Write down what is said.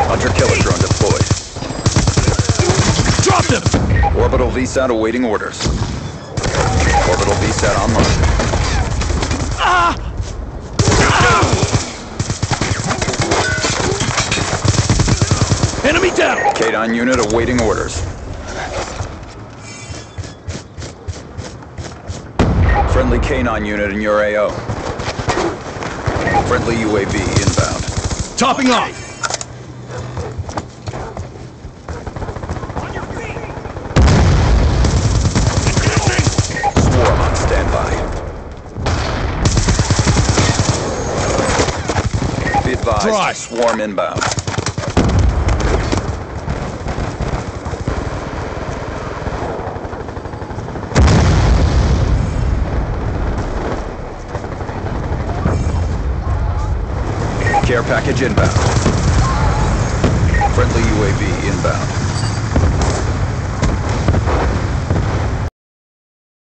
Hunter-killer drone deployed. Drop them! Orbital VSAT awaiting orders. Orbital VSAT online. Enemy down! K9 unit awaiting orders. Friendly K9 unit in your AO. Friendly UAV inbound. Topping off! Swarm on standby. Be advised, Dry. swarm inbound. Care package inbound. Friendly UAV inbound.